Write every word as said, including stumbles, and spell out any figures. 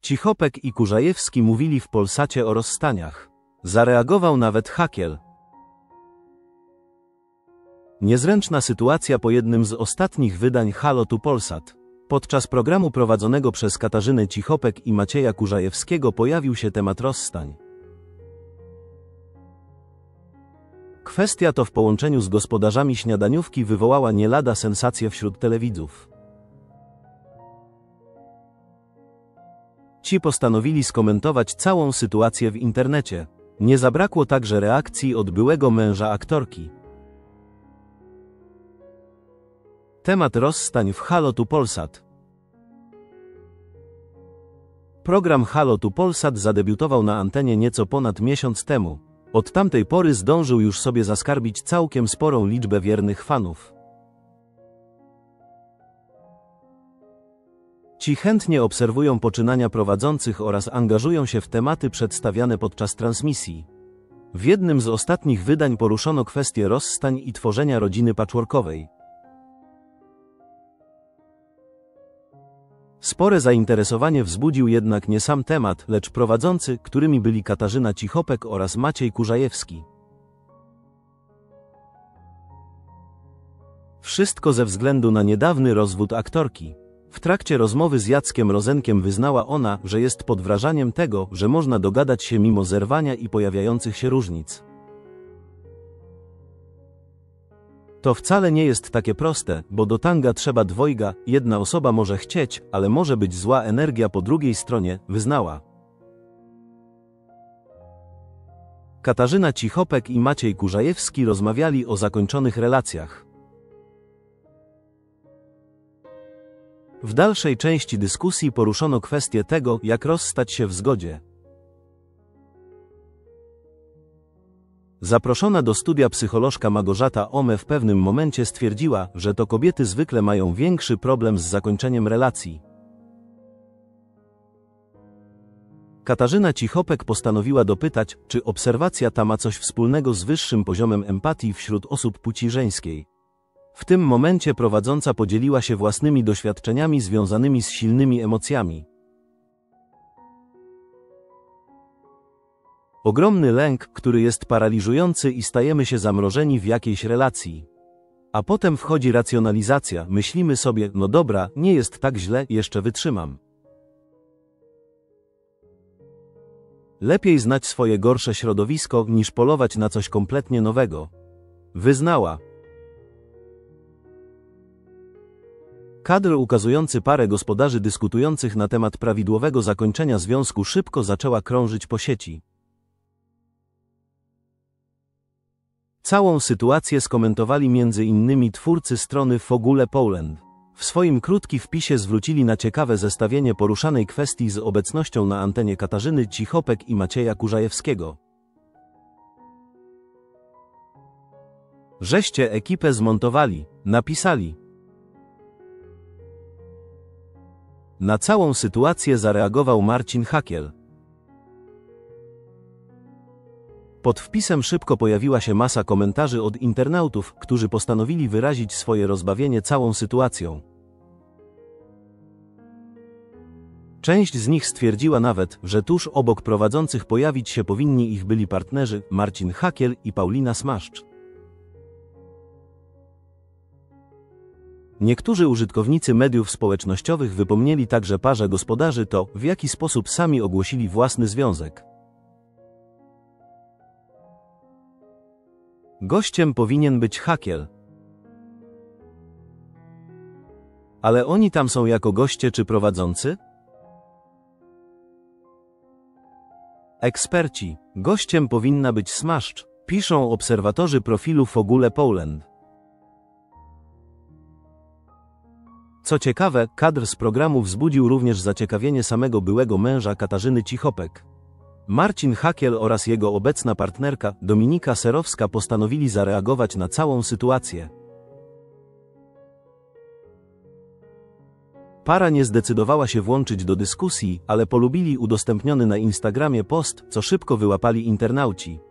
Cichopek i Kurzajewski mówili w Polsacie o rozstaniach. Zareagował nawet Hakiel. Niezręczna sytuacja po jednym z ostatnich wydań Halo tu Polsat. Podczas programu prowadzonego przez Katarzynę Cichopek i Macieja Kurzajewskiego pojawił się temat rozstań. Kwestia to w połączeniu z gospodarzami śniadaniówki wywołała nie lada sensację wśród telewidzów. Ci postanowili skomentować całą sytuację w internecie. Nie zabrakło także reakcji od byłego męża aktorki. Temat rozstań w Halo tu Polsat. Program Halo tu Polsat zadebiutował na antenie nieco ponad miesiąc temu. Od tamtej pory zdążył już sobie zaskarbić całkiem sporą liczbę wiernych fanów. Ci chętnie obserwują poczynania prowadzących oraz angażują się w tematy przedstawiane podczas transmisji. W jednym z ostatnich wydań poruszono kwestię rozstań i tworzenia rodziny patchworkowej. Spore zainteresowanie wzbudził jednak nie sam temat, lecz prowadzący, którymi byli Katarzyna Cichopek oraz Maciej Kurzajewski. Wszystko ze względu na niedawny rozwód aktorki. W trakcie rozmowy z Jackiem Rozenkiem wyznała ona, że jest pod wrażeniem tego, że można dogadać się mimo zerwania i pojawiających się różnic. To wcale nie jest takie proste, bo do tanga trzeba dwojga, jedna osoba może chcieć, ale może być zła energia po drugiej stronie, wyznała. Katarzyna Cichopek i Maciej Kurzajewski rozmawiali o zakończonych relacjach. W dalszej części dyskusji poruszono kwestię tego, jak rozstać się w zgodzie. Zaproszona do studia psycholożka Małgorzata Ome w pewnym momencie stwierdziła, że to kobiety zwykle mają większy problem z zakończeniem relacji. Katarzyna Cichopek postanowiła dopytać, czy obserwacja ta ma coś wspólnego z wyższym poziomem empatii wśród osób płci żeńskiej. W tym momencie prowadząca podzieliła się własnymi doświadczeniami związanymi z silnymi emocjami. Ogromny lęk, który jest paraliżujący i stajemy się zamrożeni w jakiejś relacji. A potem wchodzi racjonalizacja, myślimy sobie, no dobra, nie jest tak źle, jeszcze wytrzymam. Lepiej znać swoje gorsze środowisko, niż polować na coś kompletnie nowego. Wyznała. Kadr ukazujący parę gospodarzy dyskutujących na temat prawidłowego zakończenia związku szybko zaczęła krążyć po sieci. Całą sytuację skomentowali między innymi twórcy strony Fogule Poland. W swoim krótkim wpisie zwrócili na ciekawe zestawienie poruszanej kwestii z obecnością na antenie Katarzyny Cichopek i Macieja Kurzajewskiego. Żeście ekipę zmontowali, napisali. Na całą sytuację zareagował Marcin Hakiel. Pod wpisem szybko pojawiła się masa komentarzy od internautów, którzy postanowili wyrazić swoje rozbawienie całą sytuacją. Część z nich stwierdziła nawet, że tuż obok prowadzących pojawić się powinni ich byli partnerzy, Marcin Hakiel i Paulina Smaszcz. Niektórzy użytkownicy mediów społecznościowych wypomnieli także parze gospodarzy to, w jaki sposób sami ogłosili własny związek. Gościem powinien być Hakiel. Ale oni tam są jako goście czy prowadzący? Eksperci. Gościem powinna być Smaszcz, piszą obserwatorzy profilu Fogule Poland. Co ciekawe, kadr z programu wzbudził również zaciekawienie samego byłego męża Katarzyny Cichopek. Marcin Hakiel oraz jego obecna partnerka, Dominika Serowska, postanowili zareagować na całą sytuację. Para nie zdecydowała się włączyć do dyskusji, ale polubili udostępniony na Instagramie post, co szybko wyłapali internauci.